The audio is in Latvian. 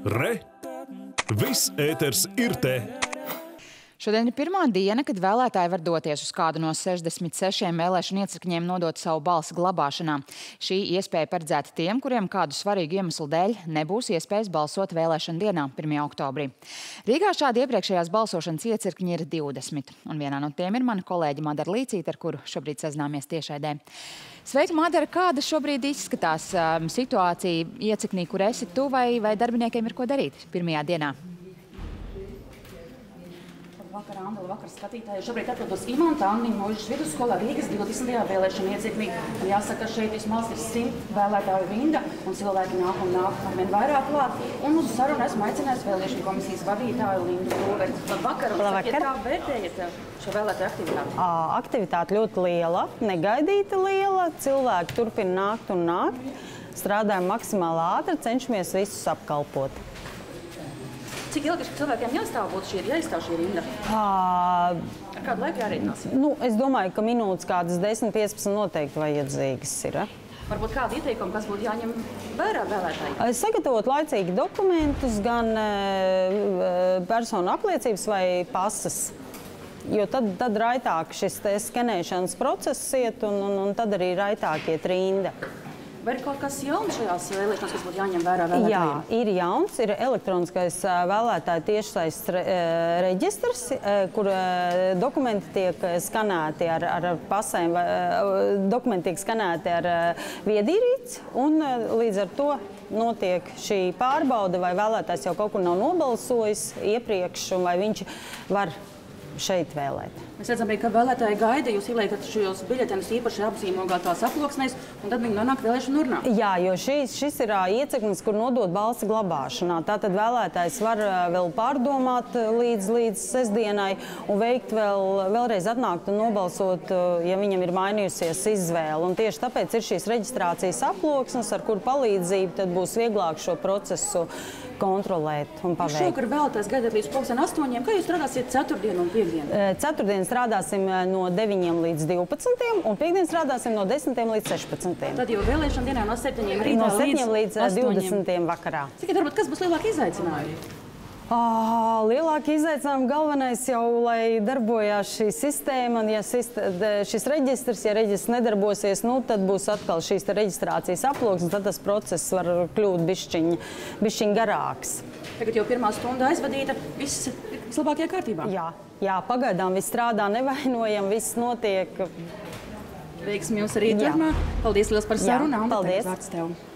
Re! Viss ēters ir te! Šodien ir pirmā diena, kad vēlētāji var doties uz kādu no 66 vēlēšanu iecirkņiem nodot savu balsi glabāšanā. Šī iespēja paredzēta tiem, kuriem kādu svarīgu iemeslu dēļ nebūs iespējas balsot vēlēšanu dienā, 1. oktobrī. Rīgā šādi iepriekšējās balsošanas iecirkņi ir 20, un vienā no tiem ir mana kolēģe Madara Līcīte, ar kuru šobrīd sazināmies tiešraidē. Sveika, Madara! Kāda šobrīd izskatās situācija iecirknī, kur esi tu, vai darbiniekiem ir ko darīt pirmajā dienā? Vakar, Andela, vakar skatītāji. Šobrīd atrodos Imanta Anniņa Mūžas vidusskolā Rīgas 20. vēlēšana iecirknī. Jāsaka, šeit vismaz ir 100 vēlētāju rinda, un cilvēki nāk arvien vairāk klāt. Un uz sarunu esmu aicinājis vēlēšanu komisijas vadītāju Lindu Brūveri. Labvakar! Kā vērtējat šo vēlētāju aktivitāti? Aktivitāte ļoti liela, negaidīta liela. Cilvēki turpina nākt un nākt. Strādājam maksimāli ātri, cenšamies visus apkalpot. Cik ilgi cilvēkiem jāizstāv šī rinda? Ar kādu laiku jārēķinās? Es domāju, ka minūtes kādas 10-15 noteikti vajadzīgas ir. Varbūt kādu ieteikumu, kas būtu jāņem vērā vēlētāji? Sagatavot laicīgi dokumentus, gan personu apliecības vai pasas. Jo tad raitāk šis skenēšanas process iet, un tad arī raitāk iet rinda. Vai ir kaut kas jauns šajās vēlēšanās, kas būtu jāņem vērā vēlētājiem? Jā, ir jauns. Ir elektroniskais vēlētāju tiešsaistes reģistrs, kur dokumenti tiek skanēti ar pasēm, dokumenti tiek skanēti ar viedierīci, un līdz ar to notiek šī pārbaude, vai vēlētājs jau kaut kur nav nobalsojis iepriekš, un vai viņš var šeit vēlēt. Mēs redzam, ka vēlētāji gaida, jūs ieliekat šos biļetenus īpaši apzīmogātās aploksnēs, un tad viņi nonāk vēlēšanu urnā. Jā, jo šis ir iecirknis, kur nodot balsi glabāšanā. Tātad vēlētājs var vēl pārdomāt līdz sestdienai un veikt vēlreiz atnākt un nobalsot, ja viņam ir mainījusies izvēle. Un tieši tāpēc ir šīs reģistrācijas aploksnes, ar kuru palīdzību tad būs vieglāk šo procesu kontrolēt un paveikt. Šovakar vēlētājs gaidāt līdz 8:00. Kā jūs strādāsiet ceturtdienu un piekdienu? Ceturtdien strādāsim no 9 līdz 12, un piekdien strādāsim no 10 līdz 16. Tad jau vēlēšana dienā no 7 rītā no 7 līdz 20 vakarā. Cik varbūt, kas būs lielākie izaicinājumi? Lielākie izaicinājumi galvenais jau, lai darbojās šī sistēma, un ja šis reģistrs, ja reģistrs nedarbosies, tad būs atkal šīs reģistrācijas aploksnes, tad tas process var kļūt bišķiņ garāks. Tagad jau pirmā stunda aizvadīta, viss vislabākajā kārtībā? Jā, pagaidām viss strādā, nevainojam, viss notiek. Veiksmi jums arī turpmāk. Paldies liels par sarunu. Paldies.